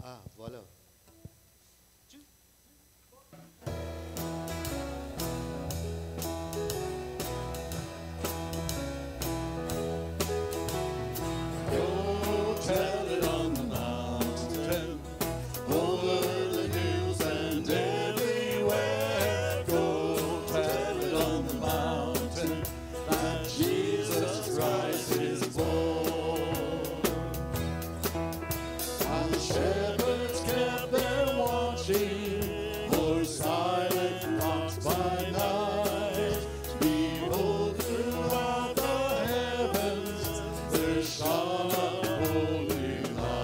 Ah, voilà. Tell it on the mountain, over the hills and everywhere. Go tell it on the mountain that Jesus Christ is born. And the shepherds kept them watching, for silent flocks by night. Behold, throughout the heavens there shone a holy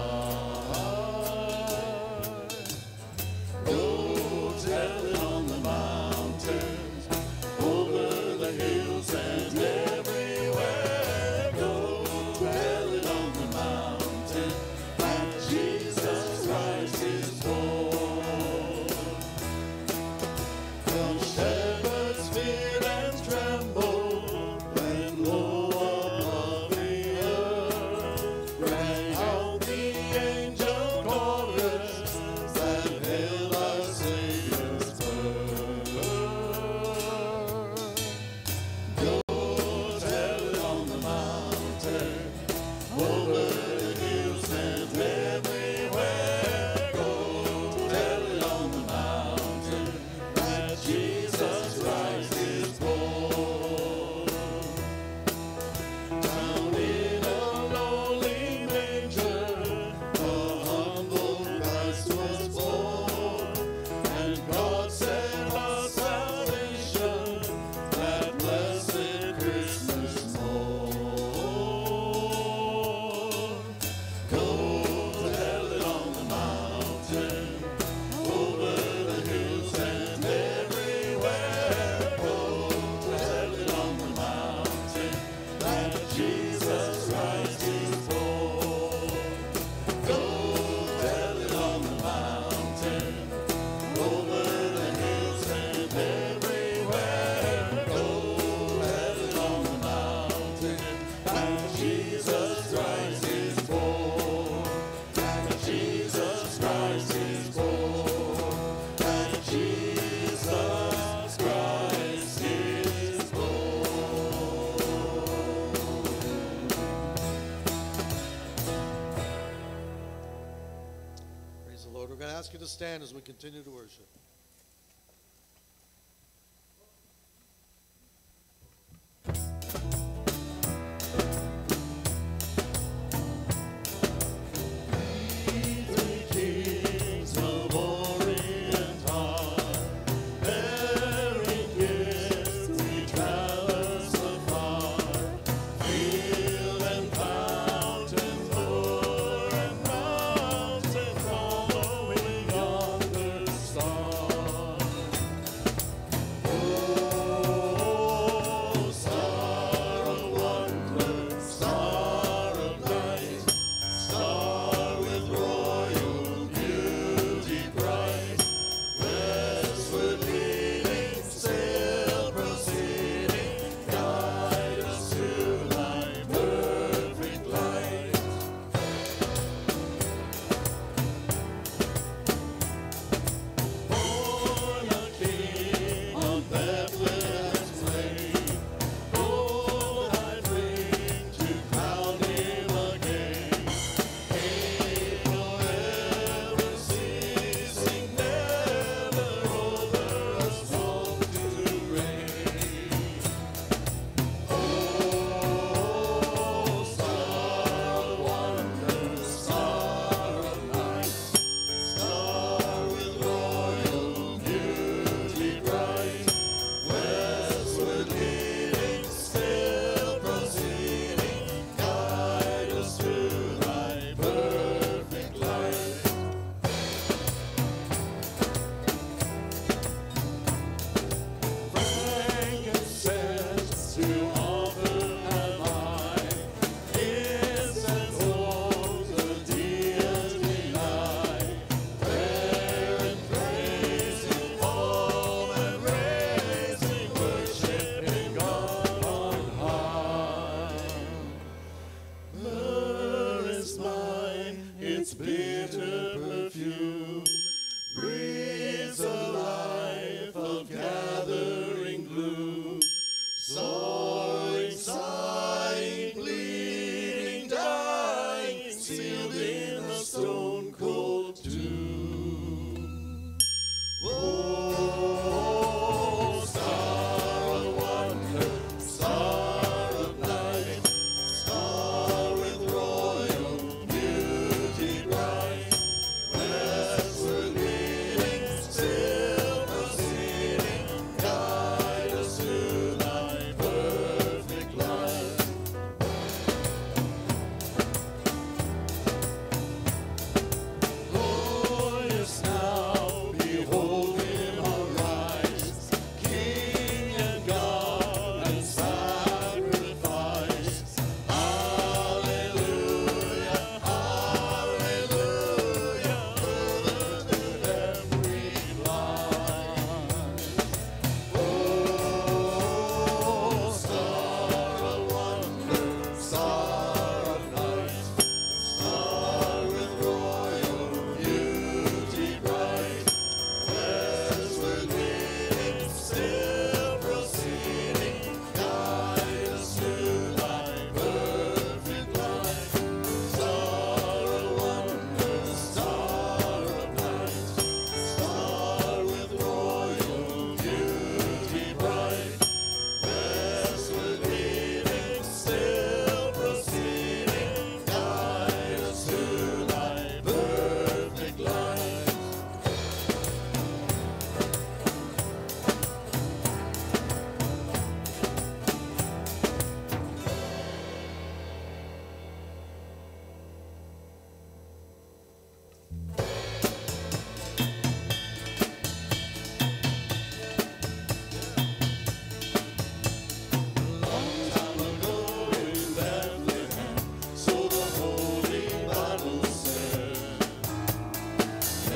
light. Go tell it on the mountains, over the hills and everywhere. Go tell it on the mountain that Jesus Christ is born. The shepherds feared and trembled when low above the earth rang out the angel chorus that hailed our Savior's birth. Go tell it on the mountain, over the hills and everywhere. Go tell it on the mountain that Jesus Christ is born. Down in a lowly manger, the humble Christ was born, and God sent us salvation, that blessed Christmas morn. Go tell it on the mountain, over the hills and everywhere. Go tell it on the mountain that Jesus Christ is born. Go tell it on the mountain, over the hills and everywhere. Go tell it on the mountain that Jesus Christ is born. That Jesus Christ is born. That Jesus Christ is born. Praise the Lord. We're going to ask you to stand as we continue to worship. Three kings of Orient are, bearing gifts, we traverse afar. Field and fountain, moor and mountain, following yonder star.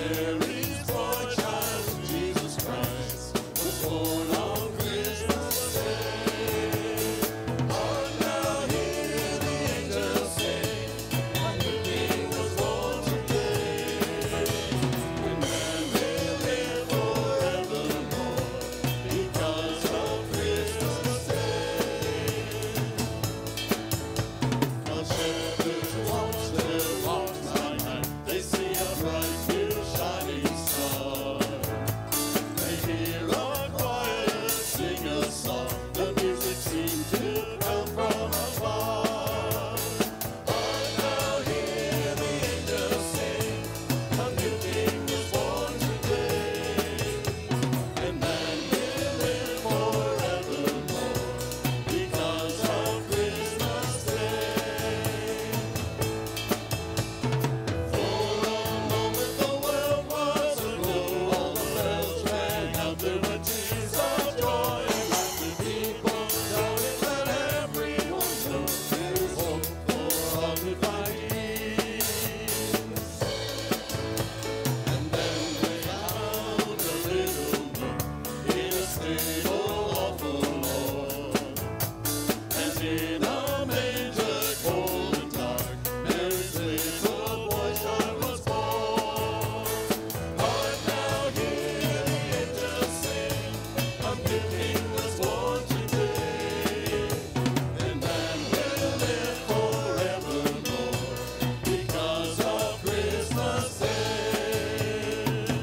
Mary's boy child, Jesus Christ, was born on Christmas Day. Hark now, hear the angels sing, and the King was born today. And man will live forevermore because of Christmas Day. While shepherds watch their flocks by night, they see a bright new shining star. They hear a choir sing a song, the music seems to come from afar. Hark now, hear the angels sing, a new King was born today. And man will live forevermore because of Christmas Day. For a moment the world was aglow, all the bells rang out, there were tears of joy, and like the people shouted, let everyone know there is hope for all who find peace. And then they found a little nook in a stable of the Lord, and in a manger cold and dark, Mary's little boy child was born. Hark now, hear the angels sing, a new King was born today. And man will live forevermore because of Christmas Day.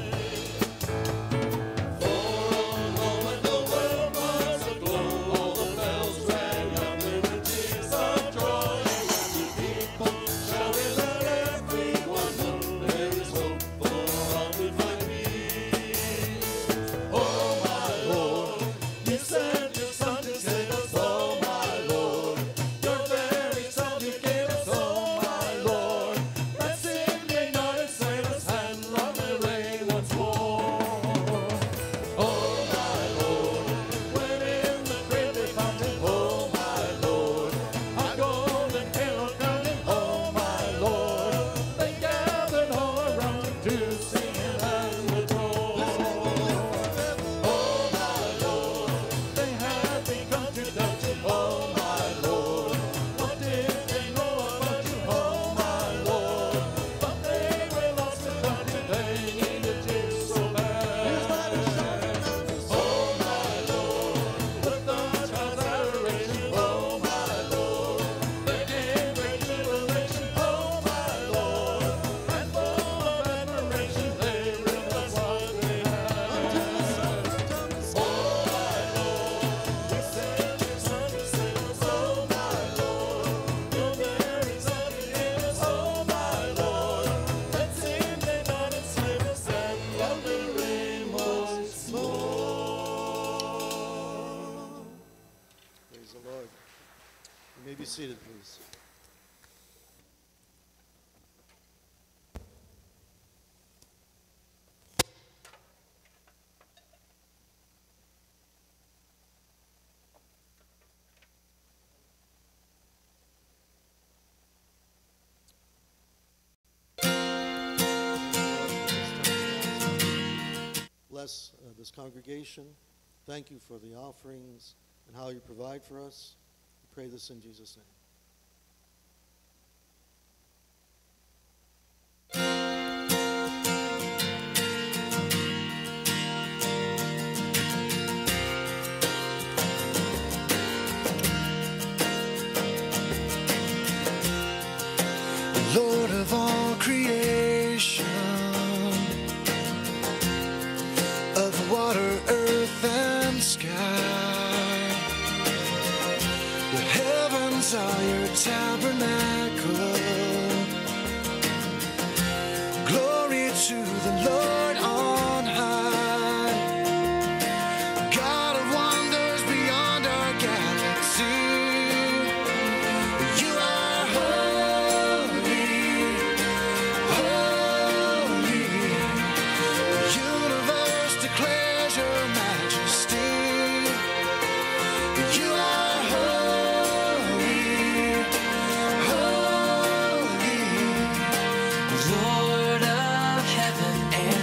For a moment the world was aglow, all the bells rang out, there were tears of joy, and the people shouted, let everyone know there is hope for all who find peace. Oh my Lord, you sent your Son to save us. Oh my Lord, your very Son you gave us. Oh my Lord, that sin may not enslave us, and love may reign once more. Oh my Lord, when in the grave they found him. Oh my Lord, a golden halo crowned him. Oh my Lord, they gathered all around him to sing and adore. Oh my Lord, they had begun to doubt him. Oh my Lord, what did they know about you? Oh my Lord, but they were lost without him. They needed you so bad. Oh my Lord, with the child's adoration. Oh my Lord, they gave great jubilation. Oh my Lord, and full of admiration they realized what they had. Oh my Lord, you sent your Son to save us. Oh my Lord, your very Son you gave us. Oh my Lord, that sin may not enslave us, and love may reign once more. Praise the Lord. You may be seated, please. Bless this congregation. Thank you for the offerings and how you provide for us. We pray this in Jesus' name. Lord of all creation, of water, earth, and sky, the heavens are your tabernacle. Glory to the Lord on high, God of wonders beyond our galaxy. You are holy, holy. The universe declares your majesty. You are holy, holy. Lord of heaven and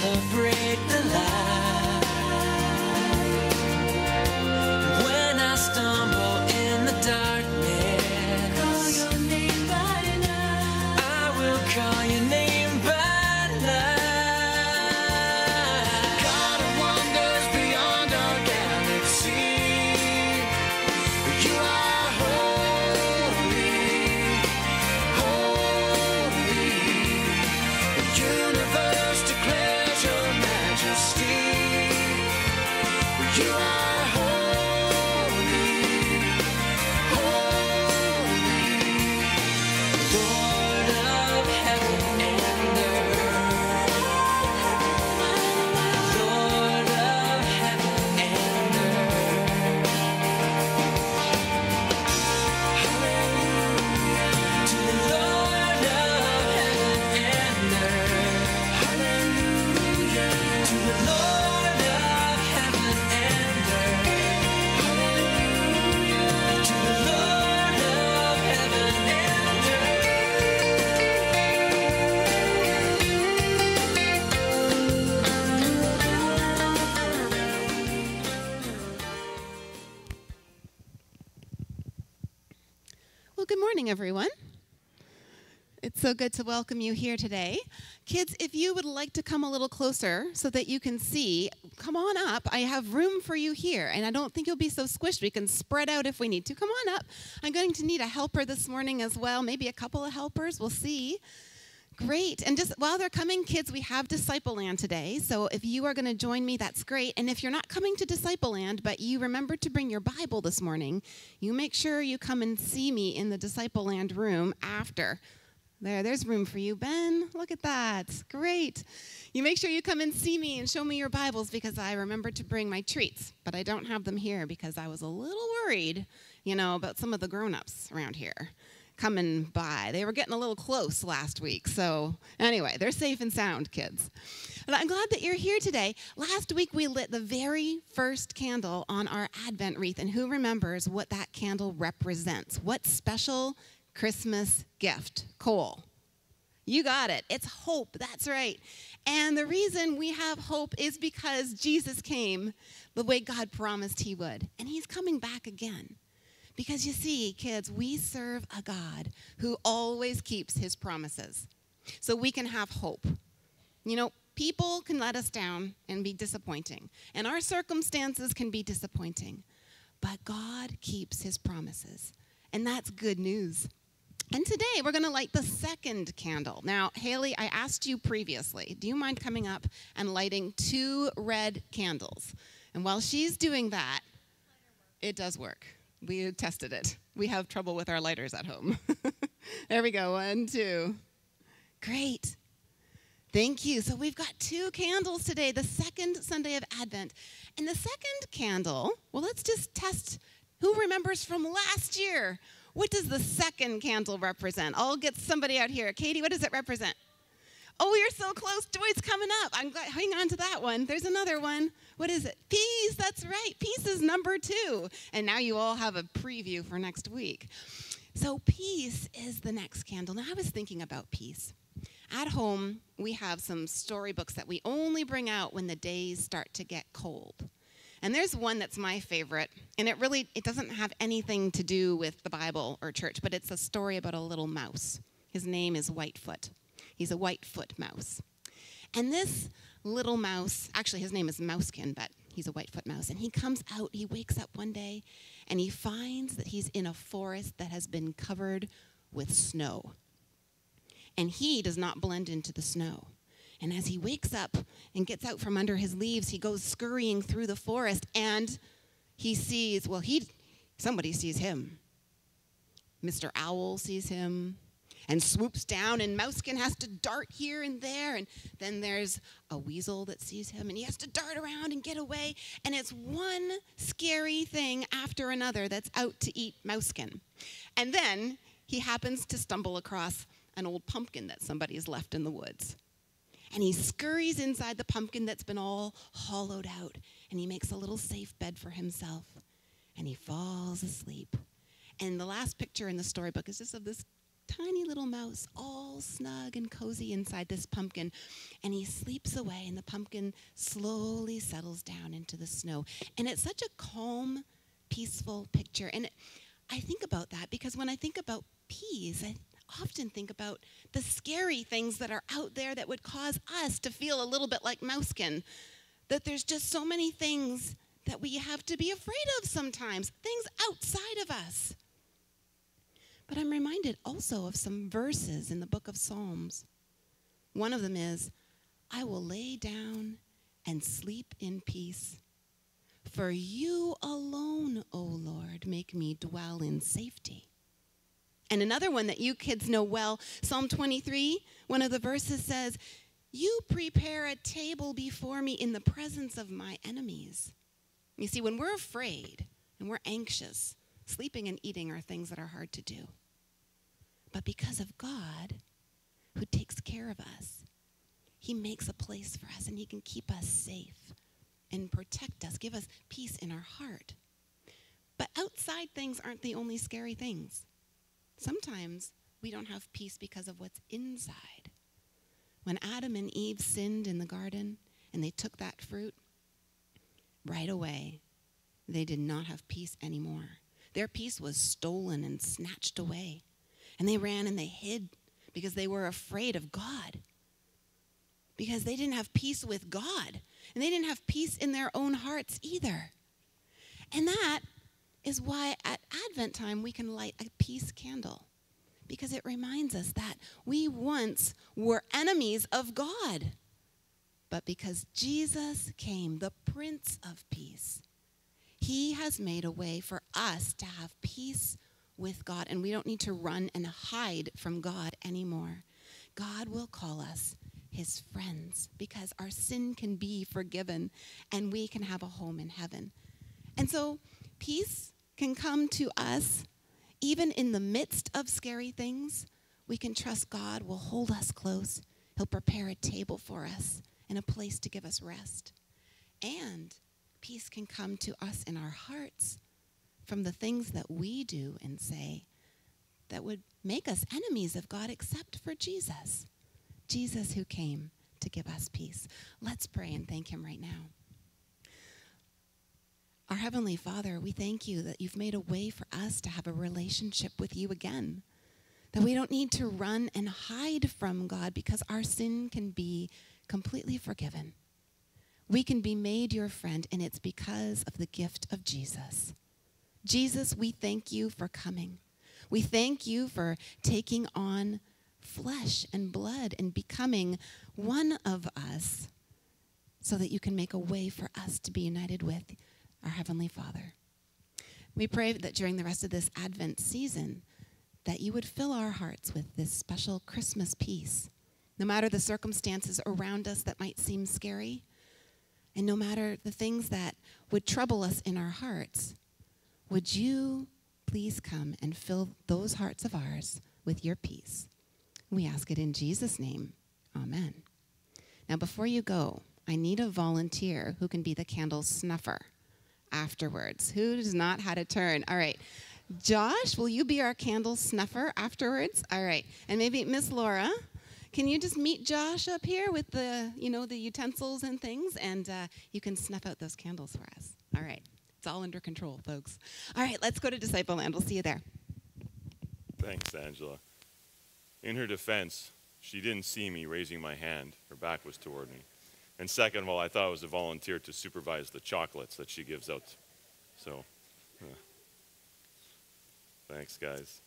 celebrate the light. When I stumble in the darkness, call your name by night. I will call your name by night. God of wonders beyond our galaxy, you are holy, holy. The universe declares your majesty. You are holy, holy. Lord of heaven and earth. Lord of heaven and earth. Hallelujah to the Lord of heaven and earth. Hallelujah to the Lord of heaven and earth. Hallelujah to the Lord of heaven and Well, good morning, everyone. It's so good to welcome you here today. Kids, if you would like to come a little closer so that you can see, come on up. I have room for you here, and I don't think you'll be so squished. We can spread out if we need to. Come on up. I'm going to need a helper this morning as well, maybe a couple of helpers. We'll see. Great. And just while they're coming, kids, we have Disciple Land today. So if you are going to join me, that's great. And if you're not coming to Disciple Land, but you remember to bring your Bible this morning, you make sure you come and see me in the Disciple Land room after. There's room for you, Ben. Look at that. Great. You make sure you come and see me and show me your Bibles because I remember to bring my treats, but I don't have them here because I was a little worried, about some of the grown-ups around here coming by. They were getting a little close last week. So anyway, they're safe and sound, kids. And I'm glad that you're here today. Last week we lit the very first candle on our Advent wreath. And who remembers what that candle represents? What special Christmas gift? Cole. You got it. It's hope. That's right. And the reason we have hope is because Jesus came the way God promised he would. And he's coming back again. Because you see, kids, we serve a God who always keeps his promises. So we can have hope. People can let us down and be disappointing. And our circumstances can be disappointing. But God keeps his promises. And that's good news. And today we're going to light the second candle. Now, Haley, I asked you previously, do you mind coming up and lighting 2 red candles? And while she's doing that, it does work. We tested it. We have trouble with our lighters at home. There we go. 1, 2. Great. Thank you. So we've got 2 candles today, the second Sunday of Advent. And the second candle, well, let's just test who remembers from last year. What does the second candle represent? I'll get somebody out here. Katie, what does it represent? Oh, you're so close. Joy's coming up. I'm glad. Hang on to that one. There's another one. What is it? Peace. That's right. Peace is number 2. And now you all have a preview for next week. So peace is the next candle. Now, I was thinking about peace. At home, we have some storybooks that we only bring out when the days start to get cold. And there's one that's my favorite, and it doesn't have anything to do with the Bible or church, but it's a story about a little mouse. His name is Whitefoot. He's a Whitefoot mouse. And this little mouse, actually his name is Mousekin, but he's a Whitefoot mouse. And he comes out, he wakes up one day, and he finds that he's in a forest that has been covered with snow. And he does not blend into the snow. And as he wakes up and gets out from under his leaves, he goes scurrying through the forest, and he sees, somebody sees him. Mr. Owl sees him and swoops down, and Mousekin has to dart here and there. And then there's a weasel that sees him, and he has to dart around and get away. And it's one scary thing after another that's out to eat Mousekin. And then he happens to stumble across an old pumpkin that somebody's left in the woods. And he scurries inside the pumpkin that's been all hollowed out, and he makes a little safe bed for himself, and he falls asleep. And the last picture in the storybook is just of this tiny little mouse all snug and cozy inside this pumpkin. And he sleeps away, and the pumpkin slowly settles down into the snow. And it's such a calm, peaceful picture. And I think about that because when I think about peace, I often think about the scary things that are out there that would cause us to feel a little bit like Mousekin. That there's just so many things that we have to be afraid of sometimes, things outside of us. But I'm reminded also of some verses in the book of Psalms. One of them is, I will lay down and sleep in peace. For you alone, O Lord, make me dwell in safety. And another one that you kids know well, Psalm 23, one of the verses says, you prepare a table before me in the presence of my enemies. You see, when we're afraid and we're anxious, sleeping and eating are things that are hard to do. But because of God, who takes care of us, he makes a place for us, and he can keep us safe and protect us, give us peace in our heart. But outside things aren't the only scary things. Sometimes we don't have peace because of what's inside. When Adam and Eve sinned in the garden and they took that fruit, right away, they did not have peace anymore. Their peace was stolen and snatched away. And they ran and they hid because they were afraid of God. Because they didn't have peace with God. And they didn't have peace in their own hearts either. And that is why at Advent time we can light a peace candle. Because it reminds us that we once were enemies of God. But because Jesus came, the Prince of Peace, he has made a way for us to have peace with God. And we don't need to run and hide from God anymore. God will call us his friends because our sin can be forgiven and we can have a home in heaven. And so peace can come to us even in the midst of scary things. We can trust God will hold us close. He'll prepare a table for us and a place to give us rest. And peace can come to us in our hearts from the things that we do and say that would make us enemies of God except for Jesus. Jesus who came to give us peace. Let's pray and thank him right now. Our Heavenly Father, we thank you that you've made a way for us to have a relationship with you again. That we don't need to run and hide from God because our sin can be completely forgiven. We can be made your friend, and it's because of the gift of Jesus. Jesus, we thank you for coming. We thank you for taking on flesh and blood and becoming one of us so that you can make a way for us to be united with our Heavenly Father. We pray that during the rest of this Advent season that you would fill our hearts with this special Christmas peace, no matter the circumstances around us that might seem scary, and no matter the things that would trouble us in our hearts. Would you please come and fill those hearts of ours with your peace? We ask it in Jesus' name. Amen. Now, before you go, I need a volunteer who can be the candle snuffer afterwards. Who does not how to turn? All right. Josh, will you be our candle snuffer afterwards? All right. And maybe Miss Laura, can you just meet Josh up here with the utensils and things, and you can snuff out those candles for us. All right. It's all under control, folks. All right, let's go to Disciple Land. We'll see you there. Thanks, Angela. In her defense, she didn't see me raising my hand. Her back was toward me. And second of all, I thought it was a volunteer to supervise the chocolates that she gives out. So, thanks, guys.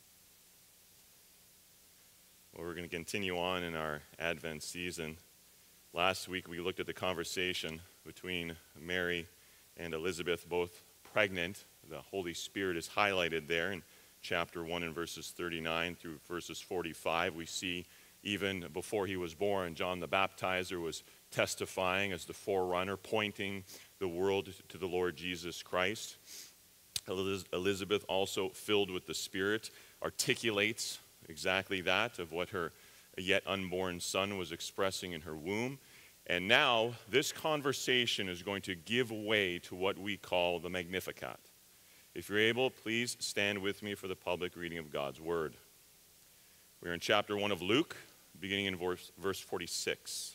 Well, we're going to continue on in our Advent season. Last week, we looked at the conversation between Mary and Elizabeth, both pregnant. The Holy Spirit is highlighted there in chapter 1 and verses 39 through verses 45. We see even before he was born, John the Baptizer was testifying as the forerunner, pointing the world to the Lord Jesus Christ. Elizabeth, also filled with the Spirit, articulates exactly that of what her yet unborn son was expressing in her womb. And now this conversation is going to give way to what we call the Magnificat. If you're able, please stand with me for the public reading of God's Word. We're in chapter 1 of Luke, beginning in verse 46.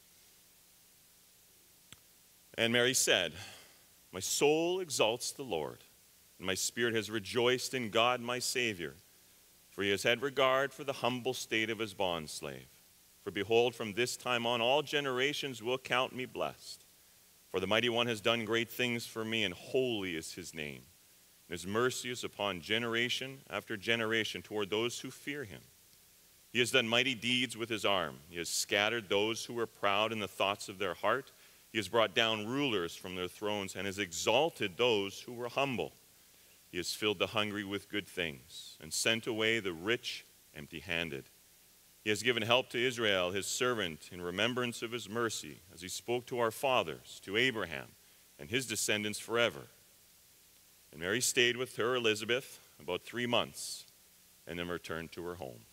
And Mary said, "My soul exalts the Lord, and my spirit has rejoiced in God my Savior, for he has had regard for the humble state of his bondslave. For behold, from this time on all generations will count me blessed. For the Mighty One has done great things for me, and holy is his name. And his mercy is upon generation after generation toward those who fear him. He has done mighty deeds with his arm. He has scattered those who were proud in the thoughts of their heart. He has brought down rulers from their thrones and has exalted those who were humble. He has filled the hungry with good things and sent away the rich empty-handed. He has given help to Israel, his servant, in remembrance of his mercy, as he spoke to our fathers, to Abraham, and his descendants forever." And Mary stayed with her Elizabeth about 3 months and then returned to her home.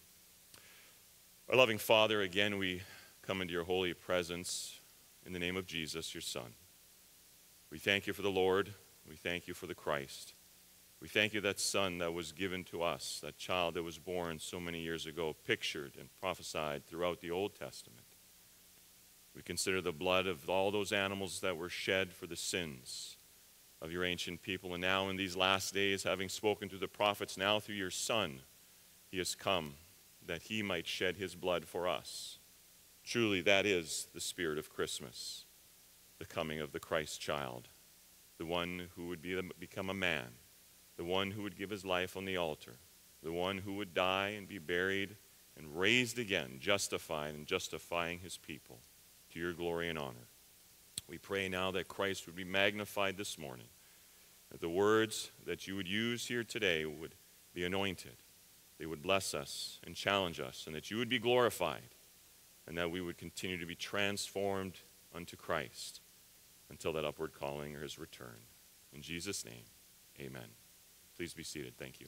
Our loving Father, again we come into your holy presence in the name of Jesus, your Son. We thank you for the Lord. We thank you for the Christ. We thank you that Son that was given to us, that child that was born so many years ago, pictured and prophesied throughout the Old Testament. We consider the blood of all those animals that were shed for the sins of your ancient people. And now in these last days, having spoken to the prophets, now through your Son, he has come that he might shed his blood for us. Truly, that is the spirit of Christmas, the coming of the Christ child, the one who would become a man, the one who would give his life on the altar, the one who would die and be buried and raised again, justified and justifying his people to your glory and honor. We pray now that Christ would be magnified this morning, that the words that you would use here today would be anointed. They would bless us and challenge us, and that you would be glorified, and that we would continue to be transformed unto Christ until that upward calling or his return. In Jesus' name, amen. Please be seated. Thank you.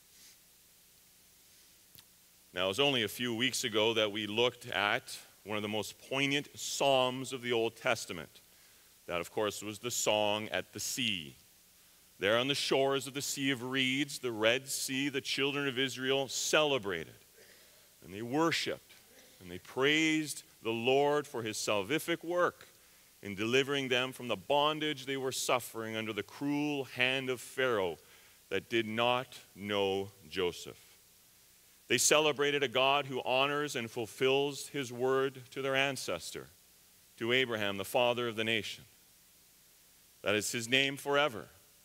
Now, it was only a few weeks ago that we looked at one of the most poignant psalms of the Old Testament. That, of course, was the song at the sea. There on the shores of the Sea of Reeds, the Red Sea, the children of Israel celebrated, and they worshiped, and they praised the Lord for his salvific work in delivering them from the bondage they were suffering under the cruel hand of Pharaoh that did not know Joseph. They celebrated a God who honors and fulfills his word to their ancestor, to Abraham, the father of the nation. That is his name forever.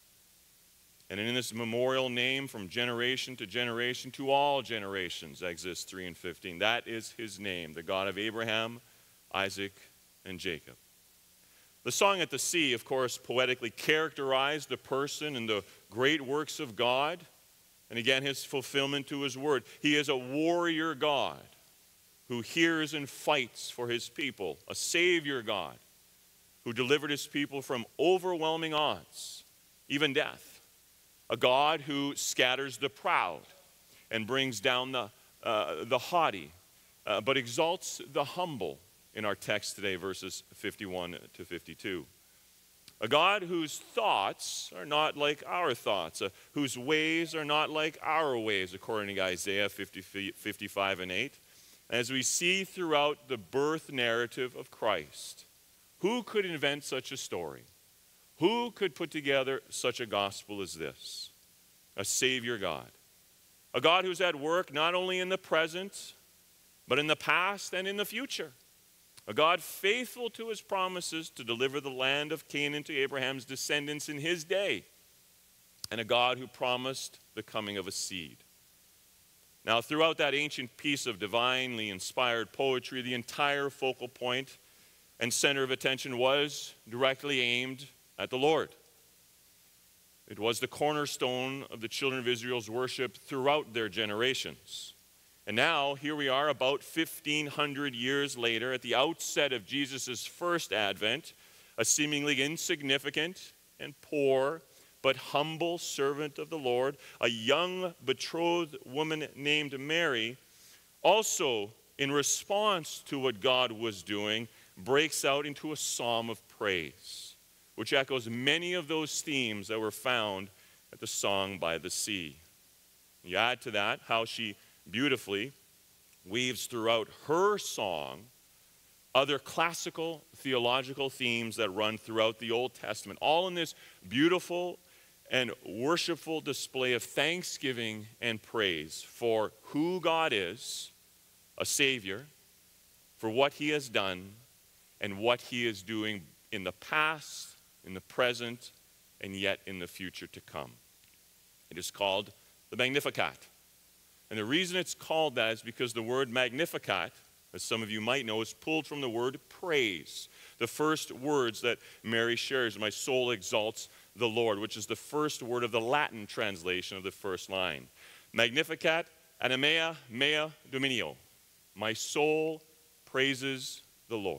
And in this memorial name from generation to all generations, Exodus 3 and 15, that is his name, the God of Abraham, Isaac, and Jacob. The song at the sea, of course, poetically characterized the person and the great works of God, and again, his fulfillment to his word. He is a warrior God who hears and fights for his people, a Savior God who delivered his people from overwhelming odds, even death. A God who scatters the proud and brings down the haughty, but exalts the humble in our text today, verses 51 to 52. A God whose thoughts are not like our thoughts, whose ways are not like our ways, according to Isaiah 55 and 8. As we see throughout the birth narrative of Christ, who could invent such a story? Who could put together such a gospel as this? A Savior God. A God who's at work not only in the present, but in the past and in the future. A God faithful to his promises to deliver the land of Canaan to Abraham's descendants in his day. And a God who promised the coming of a seed. Now, throughout that ancient piece of divinely inspired poetry, the entire focal point and center of attention was directly aimed at the Lord. It was the cornerstone of the children of Israel's worship throughout their generations. And now, here we are about 1,500 years later, at the outset of Jesus' first advent, a seemingly insignificant and poor but humble servant of the Lord, a young betrothed woman named Mary, also in response to what God was doing, breaks out into a psalm of praise, which echoes many of those themes that were found at the song by the sea. You add to that how she beautifully weaves throughout her song other classical theological themes that run throughout the Old Testament, all in this beautiful and worshipful display of thanksgiving and praise for who God is, a Savior, for what He has done, and what He is doing in the past, in the present, and yet in the future to come. It is called the Magnificat. And the reason it's called that is because the word Magnificat, as some of you might know, is pulled from the word praise. The first words that Mary shares, my soul exalts the Lord, which is the first word of the Latin translation of the first line. Magnificat animea mea dominio. My soul praises the Lord.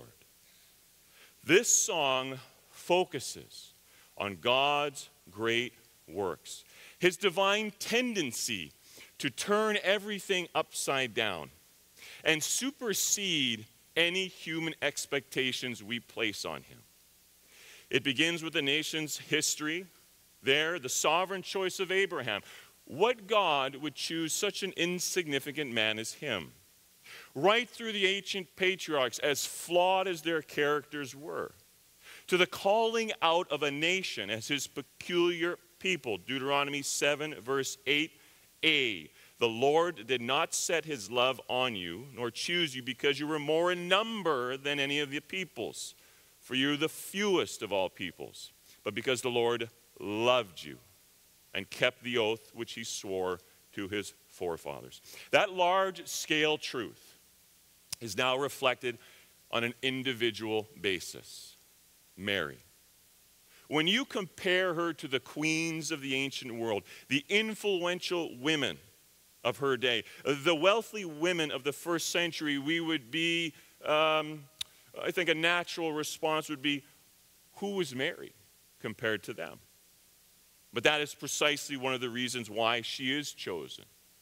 This song focuses on God's great works, His divine tendency to turn everything upside down and supersede any human expectations we place on Him. It begins with the nation's history. There, the sovereign choice of Abraham. What God would choose such an insignificant man as him? Right through the ancient patriarchs, as flawed as their characters were, to the calling out of a nation as His peculiar people. Deuteronomy 7, verse 8a. The Lord did not set His love on you, nor choose you because you were more in number than any of the peoples. For you are the fewest of all peoples, but because the Lord loved you and kept the oath which He swore to His forefathers. That large-scale truth is now reflected on an individual basis. Mary. When you compare her to the queens of the ancient world, the influential women of her day, the wealthy women of the first century, we would be, I think a natural response would be, who was Mary compared to them? But that is precisely one of the reasons why she is chosen.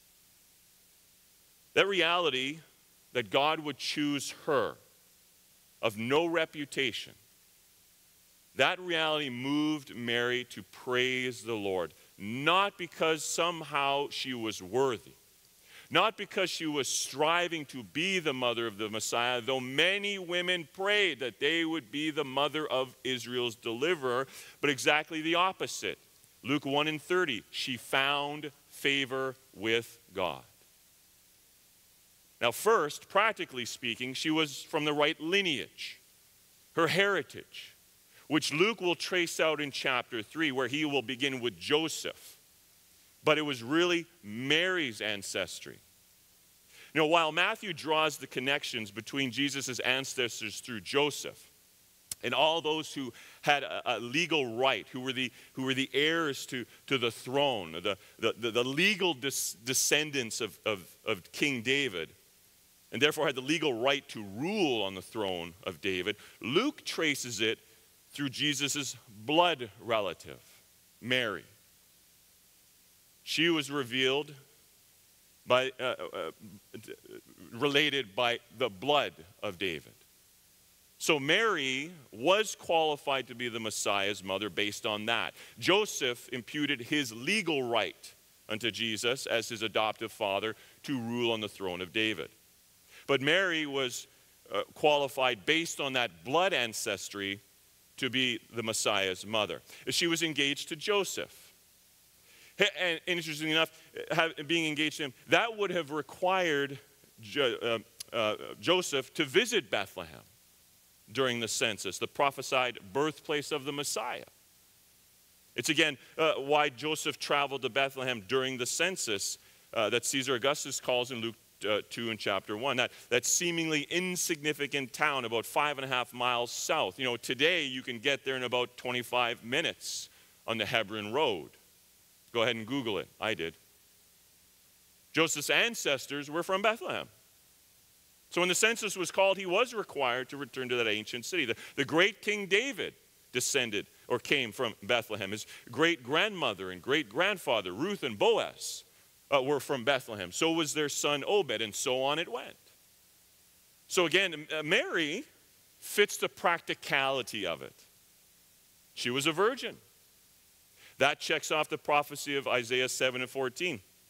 That reality that God would choose her, of no reputation, that reality moved Mary to praise the Lord, not because somehow she was worthy, not because she was striving to be the mother of the Messiah, though many women prayed that they would be the mother of Israel's deliverer, but exactly the opposite. Luke 1:30, she found favor with God. Now first, practically speaking, she was from the right lineage, her heritage, which Luke will trace out in chapter 3, where he will begin with Joseph. But it was really Mary's ancestry. You know, while Matthew draws the connections between Jesus' ancestors through Joseph and all those who had a legal right, who were the heirs to the throne, the legal descendants of King David, and therefore had the legal right to rule on the throne of David, Luke traces it through Jesus' blood relative, Mary. She was revealed by, related by the blood of David. So Mary was qualified to be the Messiah's mother based on that. Joseph imputed his legal right unto Jesus as his adoptive father to rule on the throne of David. But Mary was qualified based on that blood ancestry to be the Messiah's mother. She was engaged to Joseph. And interestingly enough, being engaged to him, that would have required Joseph to visit Bethlehem during the census, the prophesied birthplace of the Messiah. It's again why Joseph traveled to Bethlehem during the census that Caesar Augustus calls in Luke 2 and chapter 1, that seemingly insignificant town about 5.5 miles south. You know, today you can get there in about 25 minutes on the Hebron Road. Go ahead and Google it. I did. Joseph's ancestors were from Bethlehem. So when the census was called, he was required to return to that ancient city. The great King David descended or came from Bethlehem. His great-grandmother and great-grandfather, Ruth and Boaz, were from Bethlehem. So was their son Obed, and so on it went. So again, Mary fits the practicality of it. She was a virgin. That checks off the prophecy of Isaiah 7:14.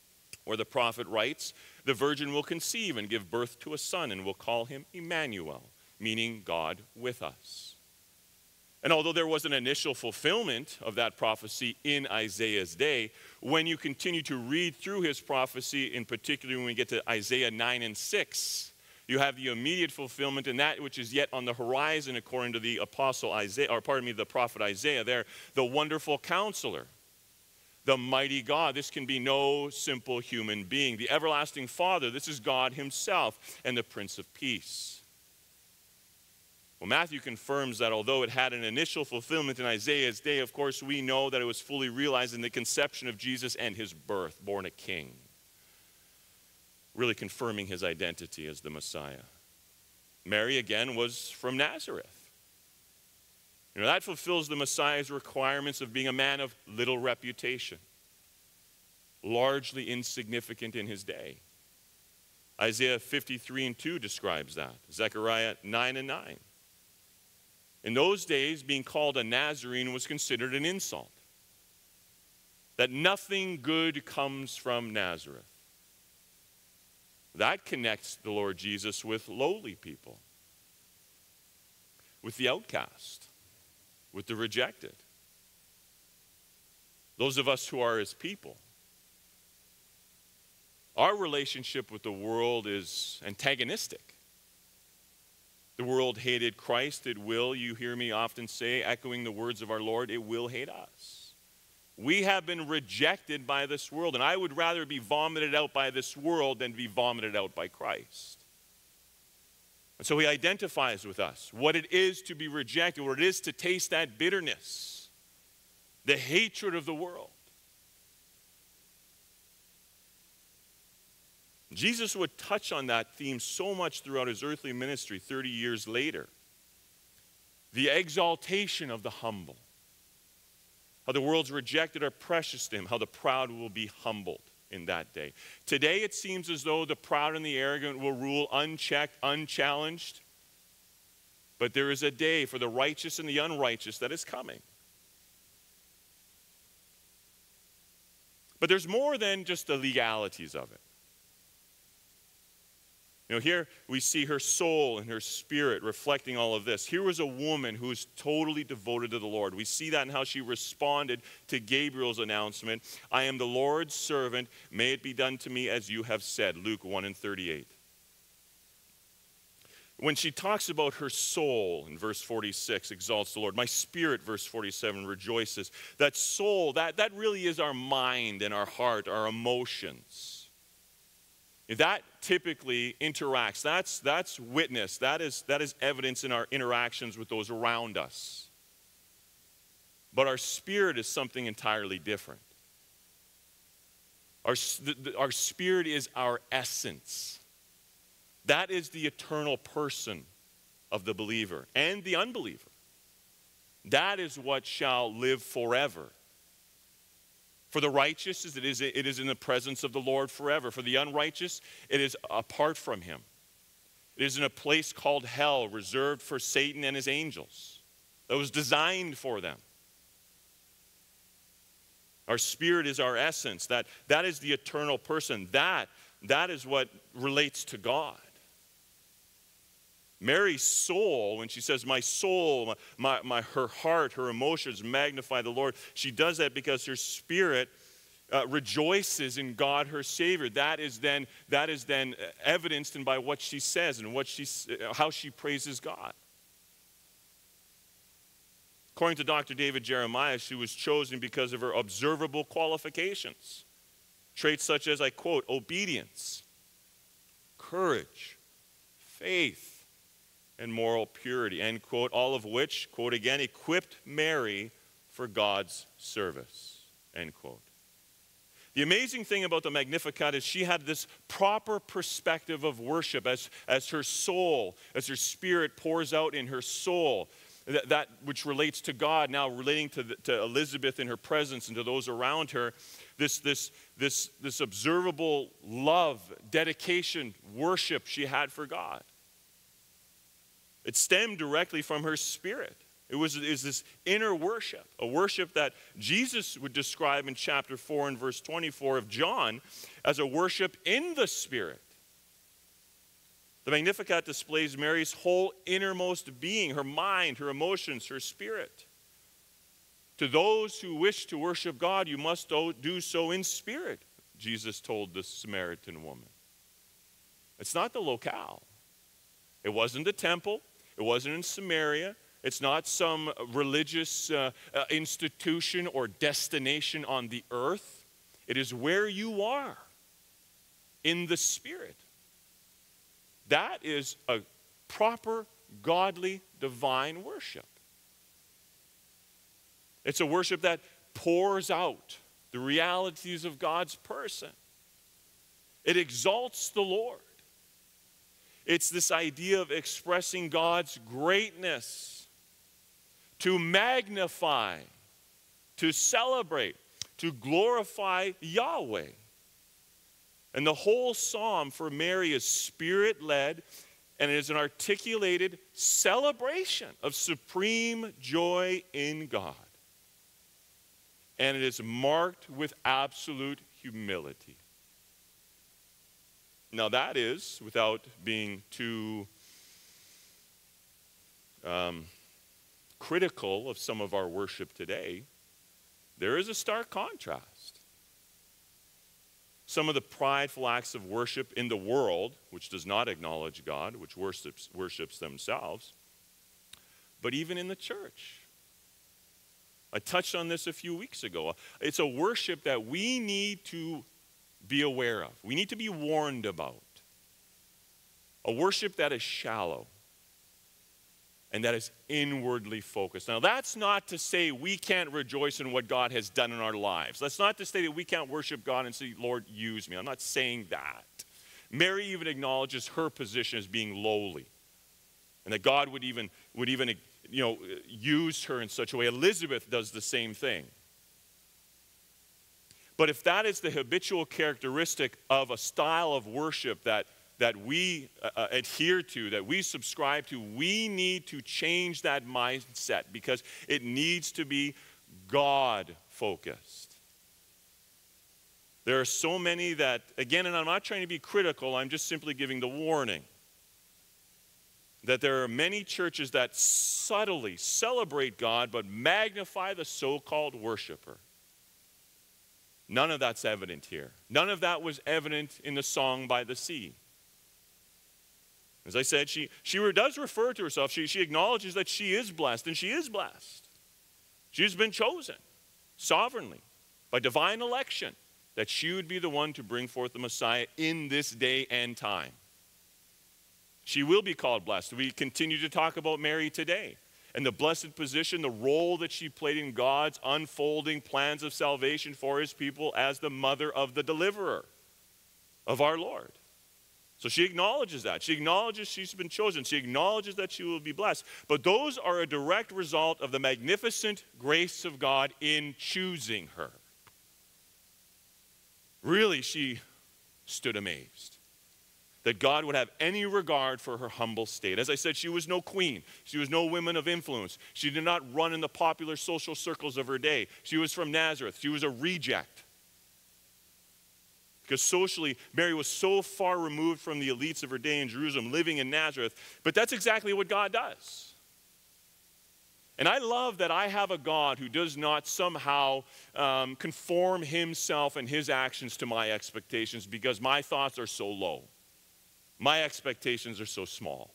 Or the prophet writes, the virgin will conceive and give birth to a son and will call him Emmanuel, meaning God with us. And although there was an initial fulfillment of that prophecy in Isaiah's day, when you continue to read through his prophecy, in particular when we get to Isaiah 9 and 6, you have the immediate fulfillment in that which is yet on the horizon, according to the apostle Isaiah, or pardon me, the prophet Isaiah there, the wonderful counselor, the mighty God. This can be no simple human being. The everlasting Father, this is God himself, and the Prince of Peace. Well, Matthew confirms that although it had an initial fulfillment in Isaiah's day, of course, we know that it was fully realized in the conception of Jesus and his birth, born a king, really confirming his identity as the Messiah. Mary, again, was from Nazareth. You know, that fulfills the Messiah's requirements of being a man of little reputation, largely insignificant in his day. Isaiah 53 and 2 describes that. Zechariah 9 and 9. In those days, being called a Nazarene was considered an insult. That nothing good comes from Nazareth. That connects the Lord Jesus with lowly people, with the outcast, with the rejected. Those of us who are his people. Our relationship with the world is antagonistic. The world hated Christ. It will, you hear me often say, echoing the words of our Lord, it will hate us. We have been rejected by this world, and I would rather be vomited out by this world than be vomited out by Christ. And so he identifies with us, what it is to be rejected, what it is to taste that bitterness, the hatred of the world. Jesus would touch on that theme so much throughout his earthly ministry 30 years later. The exaltation of the humble. How the world's rejected are precious to him. How the proud will be humbled in that day. Today it seems as though the proud and the arrogant will rule unchecked, unchallenged. But there is a day for the righteous and the unrighteous that is coming. But there's more than just the legalities of it. You know, here we see her soul and her spirit reflecting all of this. Here was a woman who is totally devoted to the Lord. We see that in how she responded to Gabriel's announcement, I am the Lord's servant, may it be done to me as you have said, Luke 1 and 38. When she talks about her soul in verse 46, exalts the Lord. My spirit, verse 47, rejoices. That soul, that really is our mind and our heart, our emotions. That typically interacts. That's witness. That is evidence in our interactions with those around us. But our spirit is something entirely different. Our spirit is our essence. That is the eternal person of the believer and the unbeliever. That is what shall live forever. For the righteous, it is in the presence of the Lord forever. For the unrighteous, it is apart from him. It is in a place called hell, reserved for Satan and his angels. That was designed for them. Our spirit is our essence. That is the eternal person. That is what relates to God. Mary's soul, when she says, my soul, her heart, her emotions magnify the Lord, she does that because her spirit rejoices in God, her Savior. That is then evidenced in by what she says and how she praises God. According to Dr. David Jeremiah, she was chosen because of her observable qualifications. Traits such as, I quote, obedience, courage, faith, and moral purity, end quote, all of which, quote again, equipped Mary for God's service, end quote. The amazing thing about the Magnificat is she had this proper perspective of worship as her soul, as her spirit pours out in her soul, that which relates to God, now relating to Elizabeth in her presence and to those around her, this observable love, dedication, worship she had for God. It stemmed directly from her spirit. Is this inner worship, a worship that Jesus would describe in chapter 4 and verse 24 of John as a worship in the Spirit. The Magnificat displays Mary's whole innermost being, her mind, her emotions, her spirit. To those who wish to worship God, you must do so in spirit, Jesus told the Samaritan woman. It's not the locale. It wasn't the temple. It wasn't in Samaria. It's not some religious institution or destination on the earth. It is where you are in the Spirit. That is a proper, godly, divine worship. It's a worship that pours out the realities of God's person. It exalts the Lord. It's this idea of expressing God's greatness, to magnify, to celebrate, to glorify Yahweh. And the whole psalm for Mary is Spirit-led, and it is an articulated celebration of supreme joy in God. And it is marked with absolute humility. Now that is, without being too critical of some of our worship today, there is a stark contrast. Some of the prideful acts of worship in the world, which does not acknowledge God, which worships themselves, but even in the church. I touched on this a few weeks ago. It's a worship that we need to be aware of. We need to be warned about. A worship that is shallow and that is inwardly focused. Now, that's not to say we can't rejoice in what God has done in our lives. That's not to say that we can't worship God and say, Lord, use me. I'm not saying that. Mary even acknowledges her position as being lowly, and that God would even use her in such a way. Elizabeth does the same thing. But if that is the habitual characteristic of a style of worship that we adhere to, that we subscribe to, we need to change that mindset because it needs to be God-focused. There are so many that, again, and I'm not trying to be critical, I'm just simply giving the warning, that there are many churches that subtly celebrate God but magnify the so-called worshiper. None of that's evident here. None of that was evident in the song by the sea. As I said, she does refer to herself. She acknowledges that she is blessed, and she is blessed. She's been chosen sovereignly by divine election that she would be the one to bring forth the Messiah in this day and time. She will be called blessed. We continue to talk about Mary today and the blessed position, the role that she played in God's unfolding plans of salvation for his people as the mother of the deliverer of our Lord. So she acknowledges that. She acknowledges she's been chosen. She acknowledges that she will be blessed. But those are a direct result of the magnificent grace of God in choosing her. Really, she stood amazed that God would have any regard for her humble state. As I said, she was no queen. She was no woman of influence. She did not run in the popular social circles of her day. She was from Nazareth. She was a reject. Because socially, Mary was so far removed from the elites of her day in Jerusalem, living in Nazareth. But that's exactly what God does. And I love that I have a God who does not somehow conform himself and his actions to my expectations because my thoughts are so low. My expectations are so small.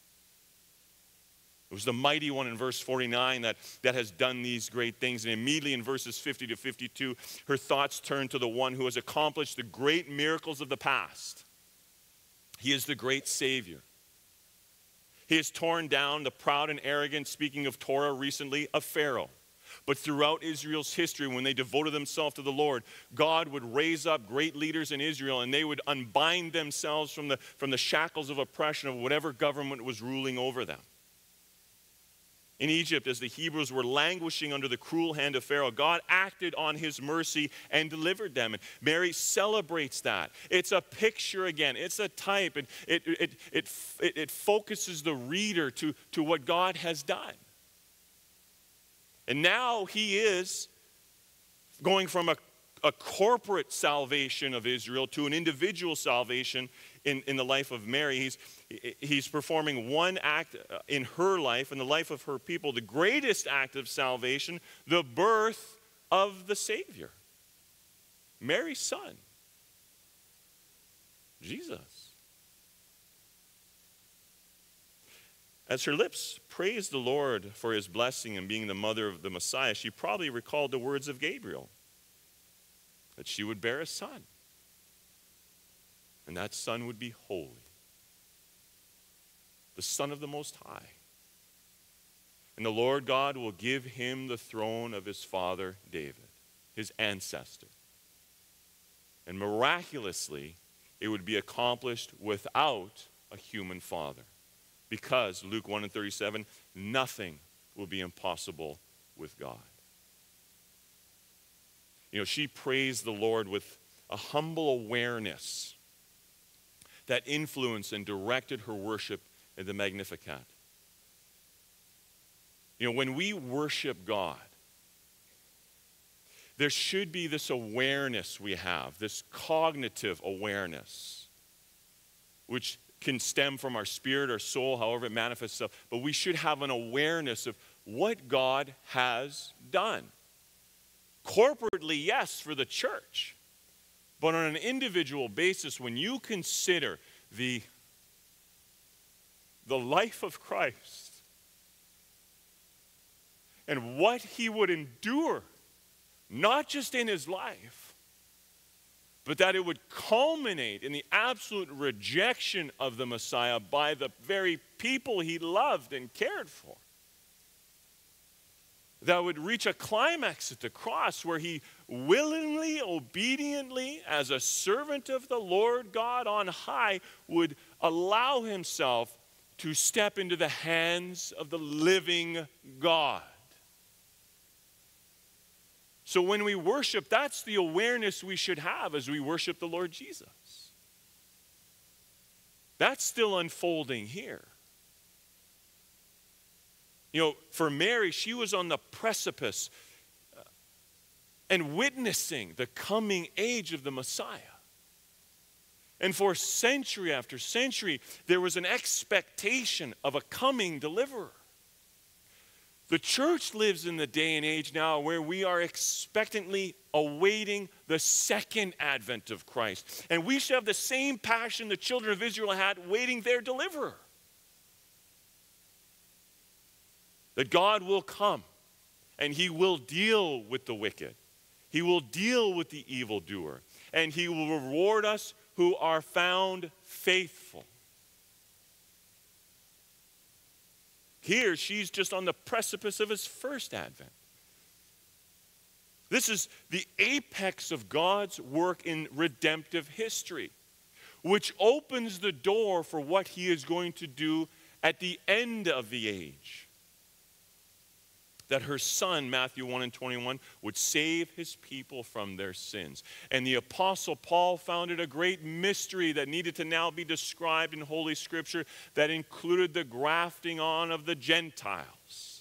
It was the mighty one in verse 49 that has done these great things. And immediately in verses 50 to 52, her thoughts turn to the one who has accomplished the great miracles of the past. He is the great Savior. He has torn down the proud and arrogant, speaking of Torah recently, of Pharaoh. But throughout Israel's history, when they devoted themselves to the Lord, God would raise up great leaders in Israel, and they would unbind themselves from the shackles of oppression of whatever government was ruling over them. In Egypt, as the Hebrews were languishing under the cruel hand of Pharaoh, God acted on his mercy and delivered them. And Mary celebrates that. It's a picture again. It's a type. It focuses the reader to what God has done. And now he is going from a corporate salvation of Israel to an individual salvation in the life of Mary. He's performing one act in her life, in the life of her people, the greatest act of salvation, the birth of the Savior, Mary's son, Jesus. As her lips praised the Lord for his blessing in being the mother of the Messiah, she probably recalled the words of Gabriel, that she would bear a son, and that son would be holy, the Son of the Most High. And the Lord God will give him the throne of his father David, his ancestor. And miraculously, it would be accomplished without a human father. Because, Luke 1:37, nothing will be impossible with God. You know, she praised the Lord with a humble awareness that influenced and directed her worship in the Magnificat. You know, when we worship God, there should be this awareness we have, this cognitive awareness, which can stem from our spirit, our soul, however it manifests itself. But we should have an awareness of what God has done. Corporately, yes, for the church. But on an individual basis, when you consider the life of Christ and what he would endure, not just in his life, but that it would culminate in the absolute rejection of the Messiah by the very people he loved and cared for. That would reach a climax at the cross where he willingly, obediently, as a servant of the Lord God on high, would allow himself to step into the hands of the living God. So when we worship, that's the awareness we should have as we worship the Lord Jesus. That's still unfolding here. You know, for Mary, she was on the precipice and witnessing the coming age of the Messiah. And for century after century, there was an expectation of a coming deliverer. The church lives in the day and age now where we are expectantly awaiting the second advent of Christ. And we should have the same passion the children of Israel had waiting their deliverer. That God will come and he will deal with the wicked. He will deal with the evildoer. And he will reward us who are found faithful. Here, she's just on the precipice of his first advent. This is the apex of God's work in redemptive history, which opens the door for what he is going to do at the end of the age. That her son, Matthew 1:21, would save his people from their sins. And the Apostle Paul found it a great mystery that needed to now be described in Holy Scripture that included the grafting on of the Gentiles.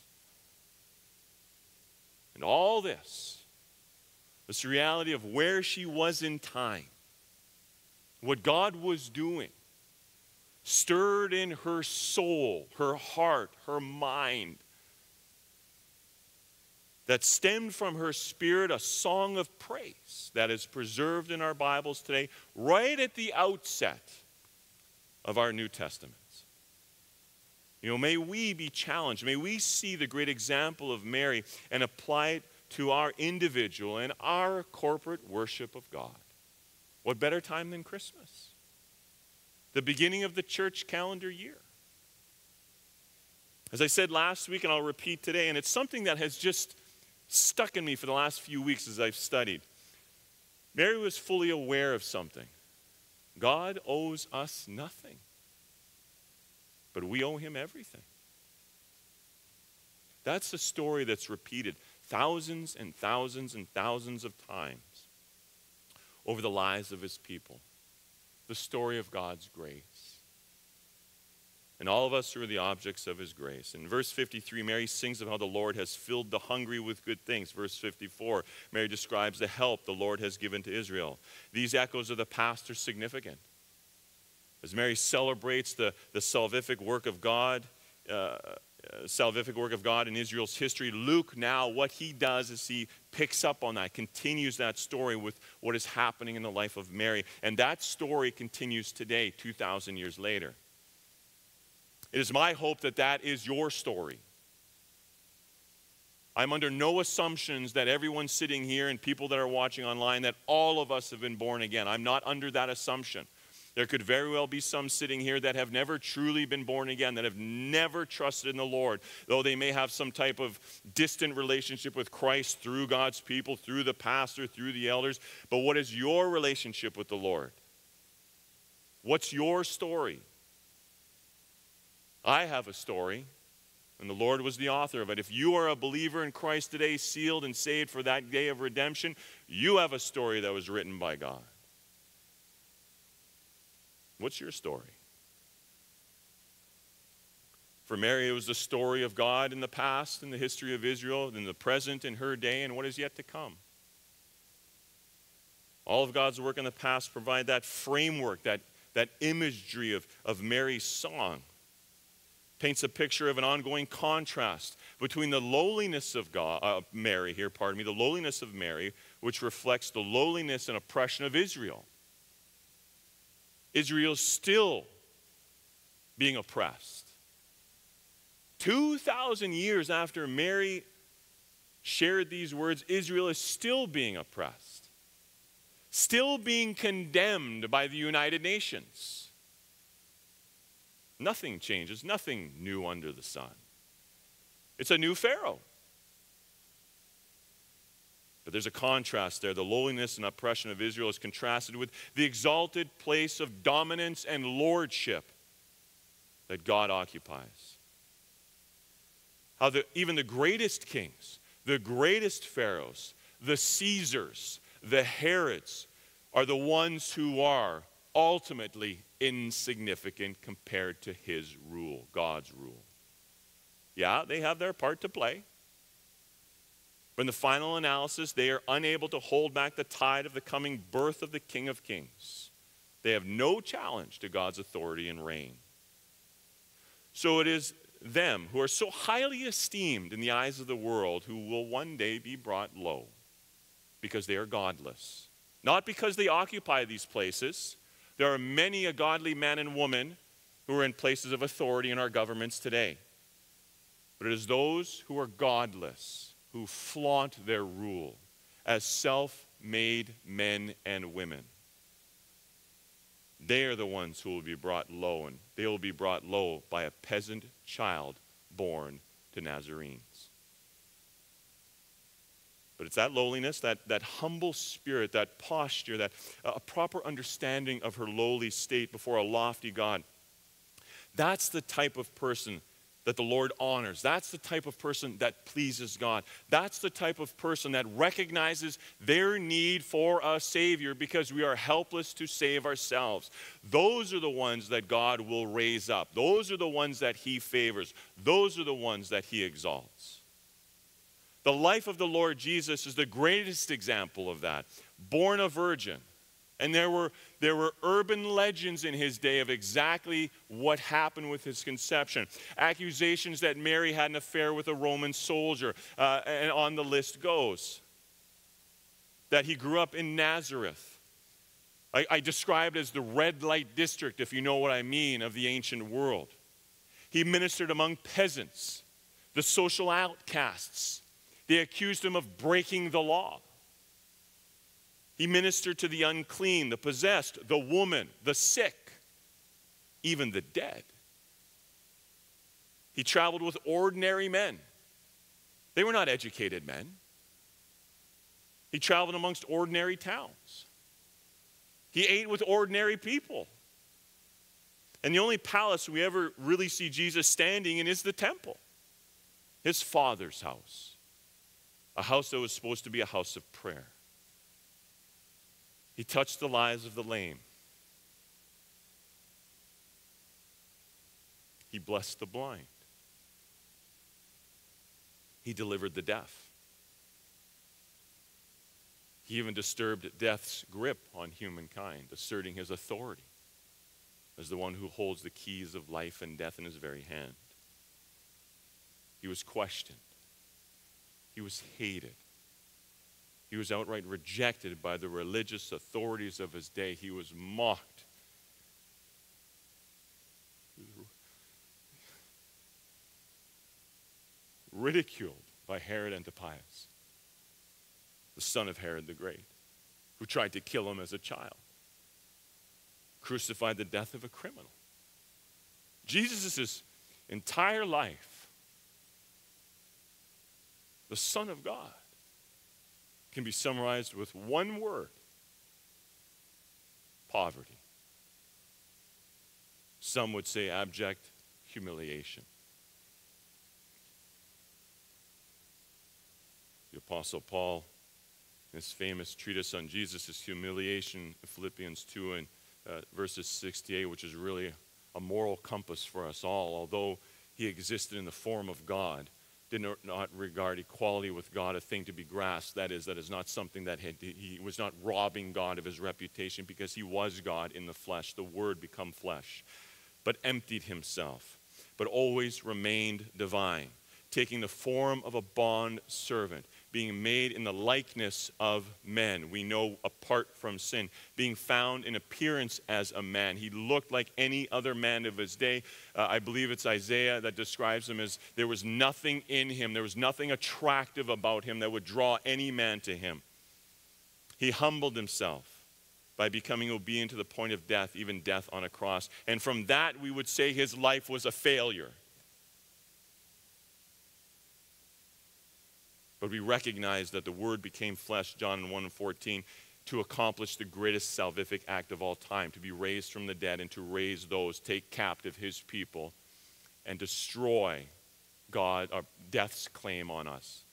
And all this reality of where she was in time, what God was doing, stirred in her soul, her heart, her mind, that stemmed from her spirit a song of praise that is preserved in our Bibles today, right at the outset of our New Testaments. You know, may we be challenged. May we see the great example of Mary and apply it to our individual and our corporate worship of God. What better time than Christmas? The beginning of the church calendar year. As I said last week, and I'll repeat today, and it's something that has just stuck in me for the last few weeks as I've studied. Mary was fully aware of something. God owes us nothing, but we owe him everything. That's the story that's repeated thousands and thousands and thousands of times over the lives of his people. The story of God's grace. and all of us who are the objects of his grace. In verse 53, Mary sings of how the Lord has filled the hungry with good things. Verse 54, Mary describes the help the Lord has given to Israel. These echoes of the past are significant. As Mary celebrates the salvific work of God, in Israel's history, Luke now, what he does is he picks up on that, continues that story with what is happening in the life of Mary. And that story continues today, 2,000 years later. It is my hope that that is your story. I'm under no assumptions that everyone sitting here and people that are watching online, that all of us have been born again. I'm not under that assumption. There could very well be some sitting here that have never truly been born again, that have never trusted in the Lord, though they may have some type of distant relationship with Christ through God's people, through the pastor, through the elders. But what is your relationship with the Lord? What's your story? I have a story, and the Lord was the author of it. If you are a believer in Christ today, sealed and saved for that day of redemption, you have a story that was written by God. What's your story? For Mary, it was the story of God in the past, in the history of Israel, in the present, in her day, and what is yet to come. All of God's work in the past provide that framework, that imagery of Mary's song. Paints a picture of an ongoing contrast between the lowliness of Mary, the lowliness of Mary, which reflects the lowliness and oppression of Israel. Israel's still being oppressed. 2,000 years after Mary shared these words, Israel is still being oppressed, still being condemned by the United Nations. Nothing changes, nothing new under the sun. It's a new Pharaoh. But there's a contrast there. The lowliness and oppression of Israel is contrasted with the exalted place of dominance and lordship that God occupies. How even the greatest kings, the greatest pharaohs, the Caesars, the Herods are the ones who are ultimately insignificant compared to his rule, God's rule. Yeah, they have their part to play. But in the final analysis, they are unable to hold back the tide of the coming birth of the King of Kings. They have no challenge to God's authority and reign. So it is them who are so highly esteemed in the eyes of the world who will one day be brought low because they are godless. Not because they occupy these places. There are many a godly man and woman who are in places of authority in our governments today. But it is those who are godless who flaunt their rule as self-made men and women. They are the ones who will be brought low, and they will be brought low by a peasant child born to Nazarenes. But it's that lowliness, that humble spirit, that posture, that a proper understanding of her lowly state before a lofty God. That's the type of person that the Lord honors. That's the type of person that pleases God. That's the type of person that recognizes their need for a Savior because we are helpless to save ourselves. Those are the ones that God will raise up. Those are the ones that He favors. Those are the ones that He exalts. The life of the Lord Jesus is the greatest example of that. Born a virgin. And there were urban legends in his day of exactly what happened with his conception. Accusations that Mary had an affair with a Roman soldier, and on the list goes. That he grew up in Nazareth. I described as the red light district, if you know what I mean, of the ancient world. He ministered among peasants, the social outcasts. They accused him of breaking the law. He ministered to the unclean, the possessed, the woman, the sick, even the dead. He traveled with ordinary men. They were not educated men. He traveled amongst ordinary towns. He ate with ordinary people. And the only palace we ever really see Jesus standing in is the temple, his Father's house, a house that was supposed to be a house of prayer. He touched the lives of the lame. He blessed the blind. He delivered the deaf. He even disturbed death's grip on humankind, asserting his authority as the one who holds the keys of life and death in his very hand. He was questioned. He was hated. He was outright rejected by the religious authorities of his day. He was mocked. Ridiculed by Herod Antipas, the son of Herod the Great, who tried to kill him as a child, crucified the death of a criminal. Jesus' entire life, the Son of God, can be summarized with one word: poverty. Some would say abject humiliation. The Apostle Paul, in his famous treatise on Jesus' humiliation, Philippians 2 and verses 68, which is really a moral compass for us all, although he existed in the form of God, did not regard equality with God a thing to be grasped. That is not something that he was not robbing God of his reputation, because he was God in the flesh, the Word become flesh, but emptied himself, but always remained divine, taking the form of a bond servant, being made in the likeness of men. We know apart from sin, being found in appearance as a man. He looked like any other man of his day. I believe it's Isaiah that describes him as there was nothing in him, there was nothing attractive about him that would draw any man to him. He humbled himself by becoming obedient to the point of death, even death on a cross. And from that, we would say his life was a failure. But we recognize that the Word became flesh, John 1:14, to accomplish the greatest salvific act of all time, to be raised from the dead and to raise those, take captive his people, and destroy death's claim on us.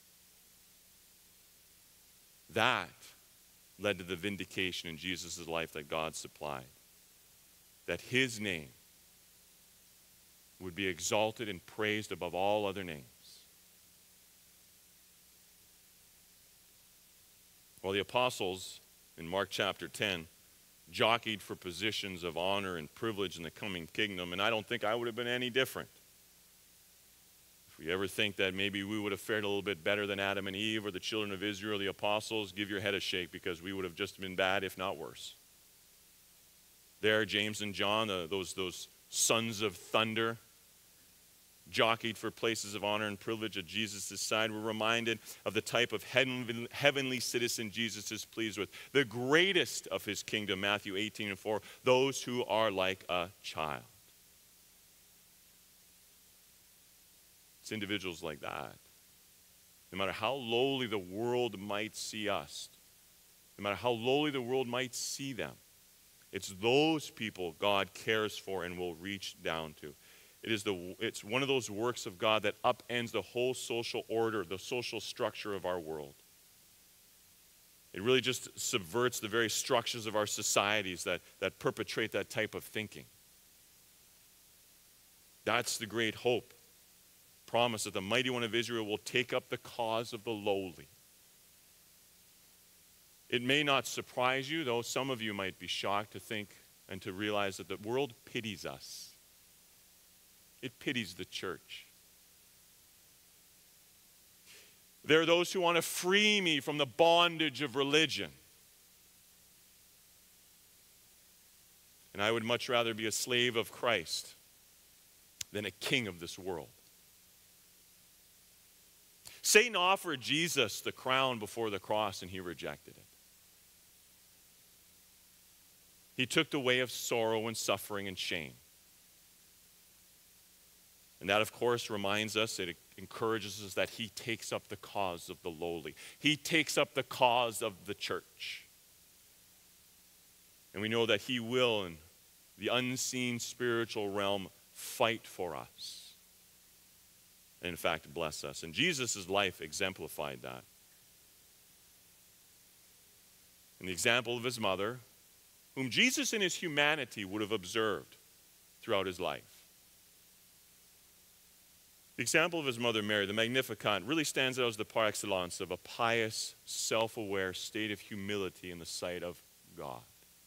That led to the vindication in Jesus' life that God supplied, that his name would be exalted and praised above all other names. Well, the apostles in Mark chapter 10 jockeyed for positions of honor and privilege in the coming kingdom, and I don't think I would have been any different. If we ever think that maybe we would have fared a little bit better than Adam and Eve or the children of Israel, the apostles, give your head a shake, because we would have just been bad, if not worse. There, James and John, those sons of thunder, jockeyed for places of honor and privilege at Jesus' side. We're reminded of the type of heavenly citizen Jesus is pleased with. The greatest of his kingdom, Matthew 18:4, those who are like a child. It's individuals like that. No matter how lowly the world might see us, no matter how lowly the world might see them, it's those people God cares for and will reach down to. It's one of those works of God that upends the whole social order, the social structure of our world. It really just subverts the very structures of our societies that perpetrate that type of thinking. That's the great hope. Promise that the mighty one of Israel will take up the cause of the lowly. It may not surprise you, though some of you might be shocked to think and to realize that the world pities us. It pities the church. There are those who want to free me from the bondage of religion. And I would much rather be a slave of Christ than a king of this world. Satan offered Jesus the crown before the cross, and he rejected it. He took the way of sorrow and suffering and shame. And that, of course, reminds us, it encourages us that he takes up the cause of the lowly. He takes up the cause of the church. And we know that he will, in the unseen spiritual realm, fight for us. And in fact, bless us. And Jesus' life exemplified that. In the example of his mother, whom Jesus in his humanity would have observed throughout his life. The example of his mother Mary, the Magnificat, really stands out as the par excellence of a pious, self-aware state of humility in the sight of God.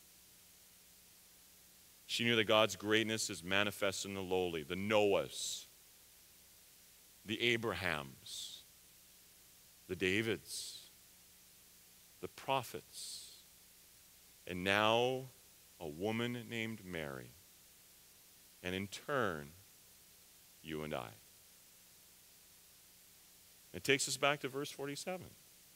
She knew that God's greatness is manifest in the lowly, the Noahs, the Abrahams, the Davids, the prophets, and now a woman named Mary, and in turn, you and I. It takes us back to verse 47.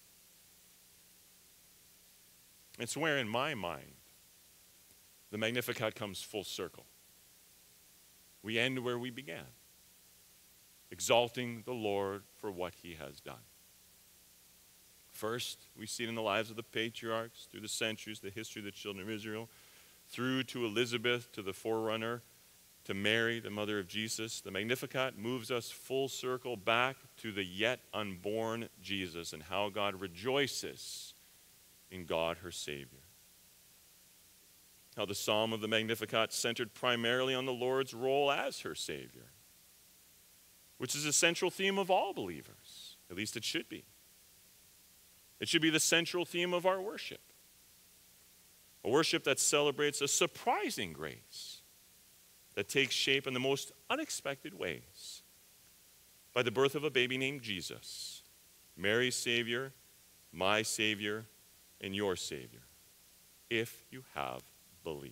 It's where, in my mind, the Magnificat comes full circle. We end where we began, exalting the Lord for what he has done. First, we see it in the lives of the patriarchs, through the centuries, the history of the children of Israel, through to Elizabeth, to the forerunner, to Mary, the mother of Jesus. The Magnificat moves us full circle back to the yet unborn Jesus and how God rejoices in God, her Savior. How the psalm of the Magnificat centered primarily on the Lord's role as her Savior, which is a central theme of all believers. At least it should be. It should be the central theme of our worship. A worship that celebrates a surprising grace that takes shape in the most unexpected ways by the birth of a baby named Jesus, Mary's Savior, my Savior, and your Savior, if you have believed.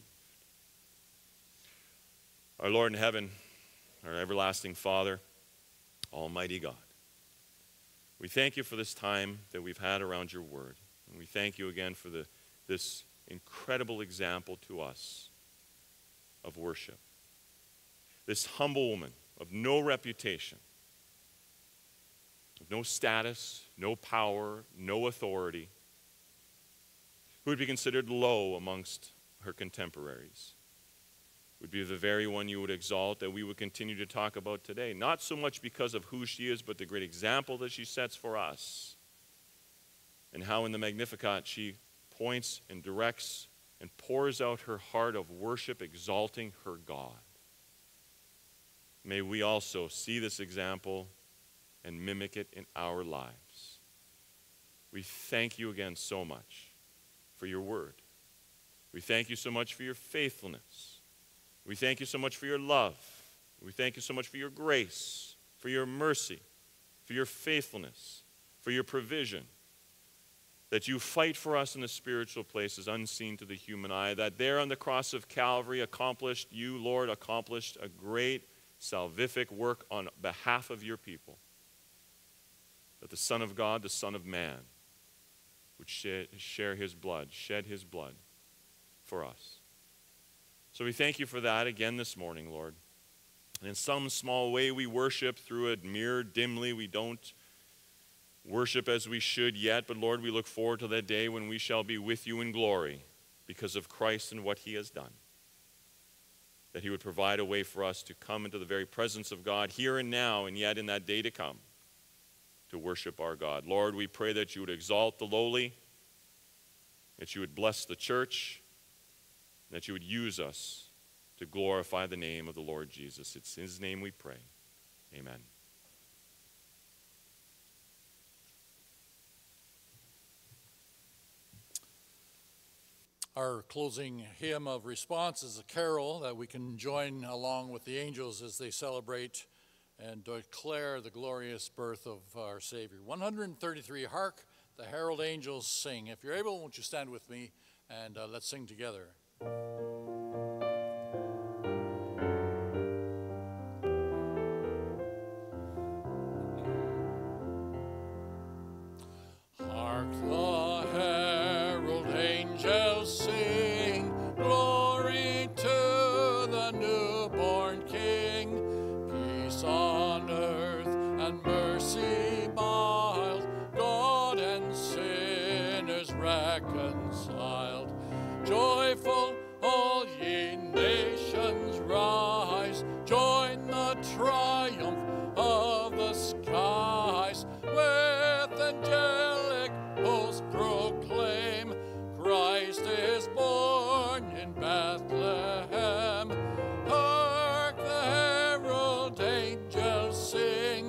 Our Lord in heaven, our everlasting Father, Almighty God, we thank you for this time that we've had around your word. And we thank you again for this incredible example to us of worship. This humble woman of no reputation, of no status, no power, no authority, who would be considered low amongst her contemporaries, would be the very one you would exalt, that we would continue to talk about today. Not so much because of who she is, but the great example that she sets for us, and how in the Magnificat she points and directs and pours out her heart of worship, exalting her God. May we also see this example and mimic it in our lives. We thank you again so much for your word. We thank you so much for your faithfulness. We thank you so much for your love. We thank you so much for your grace, for your mercy, for your faithfulness, for your provision, that you fight for us in the spiritual places unseen to the human eye, that there on the cross of Calvary you, Lord, accomplished a great salvific work on behalf of your people, that the Son of God, the Son of Man, would shed his blood for us. So we thank you for that again this morning, Lord. And in some small way we worship through a mirror dimly. We don't worship as we should yet, but Lord, we look forward to that day when we shall be with you in glory because of Christ and what he has done. That he would provide a way for us to come into the very presence of God here and now, and yet in that day to come, to worship our God. Lord, we pray that you would exalt the lowly, that you would bless the church, and that you would use us to glorify the name of the Lord Jesus. It's in his name we pray. Amen. Our closing hymn of response is a carol that we can join along with the angels as they celebrate and declare the glorious birth of our Savior. 133, Hark the Herald Angels Sing. If you're able, won't you stand with me and let's sing together. Hark the herald angels sing, glory to the newborn King, peace on earth and mercy mild, God and sinners reconciled. Joyful all ye nations rise, join the triumph of the skies, with angelic hosts proclaim, Christ is born in Bethlehem. Hark the herald angels sing,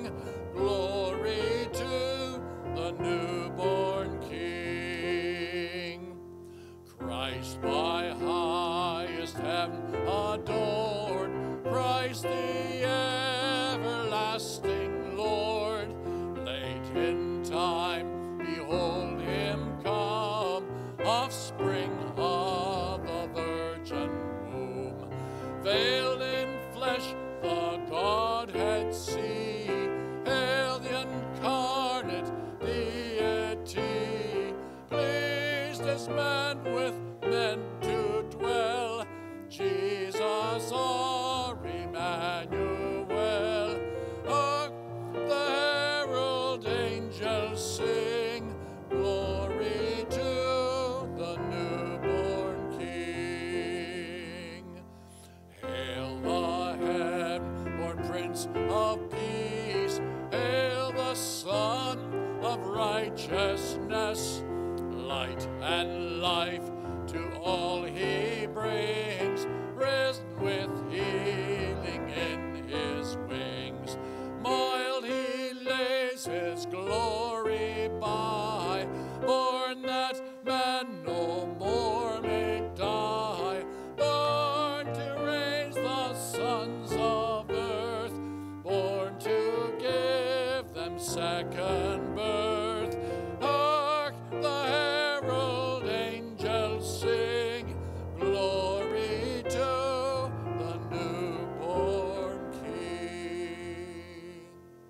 newborn King. Christ by highest heaven adored, Christ the everlasting Lord. Late in time, behold him come, offspring of the virgin womb. Veiled in flesh, the Godhead see, hail the incarnate deity, pleased as man with men to dwell, Jesus our Emmanuel. Hark, the herald angels sing, glory to the newborn King. Hail the heaven-born Prince of Peace, hail the Son of Righteousness, light and life to all he brings, risen with healing in his wings. Mild he lays his glory by, born that man no more may die, born to raise the sons of earth, born to give them second birth. Hark, the herald angels sing, glory to the newborn King.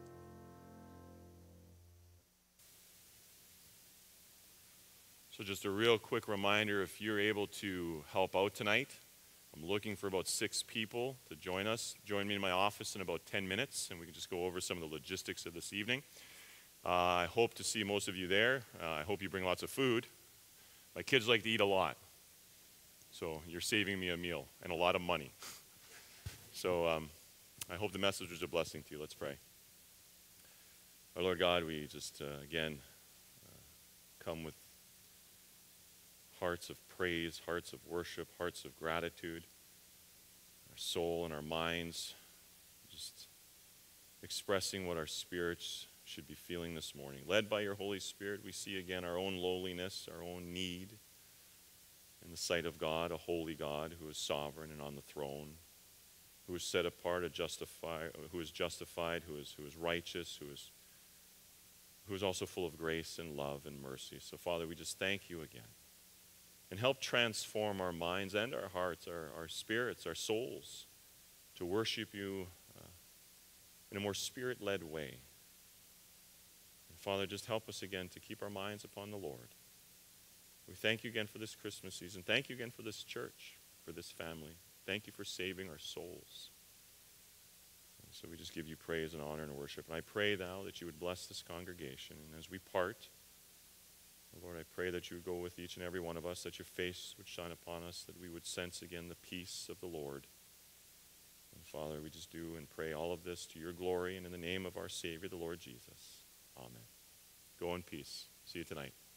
So just a real quick reminder, if you're able to help out tonight, I'm looking for about 6 people to join us. Join me in my office in about 10 minutes, and we can just go over some of the logistics of this evening. I hope to see most of you there. I hope you bring lots of food. My kids like to eat a lot, so you're saving me a meal and a lot of money. So I hope the message was a blessing to you. Let's pray. Our Lord God, we just, again, come with hearts of praise, hearts of worship, hearts of gratitude, our soul and our minds, just expressing what our spirits should be feeling this morning. Led by your Holy Spirit, we see again our own lowliness, our own need in the sight of God, a holy God who is sovereign and on the throne, who is set apart, who is justified, who is righteous, who is also full of grace and love and mercy. So, Father, we just thank you again. And help transform our minds and our hearts, our spirits, our souls, to worship you in a more spirit-led way. And Father, just help us again to keep our minds upon the Lord. We thank you again for this Christmas season. Thank you again for this church, for this family. Thank you for saving our souls. And so we just give you praise and honor and worship. And I pray now that you would bless this congregation. And as we part, Lord, I pray that you would go with each and every one of us, that your face would shine upon us, that we would sense again the peace of the Lord. And Father, we just do and pray all of this to your glory and in the name of our Savior, the Lord Jesus. Amen. Go in peace. See you tonight.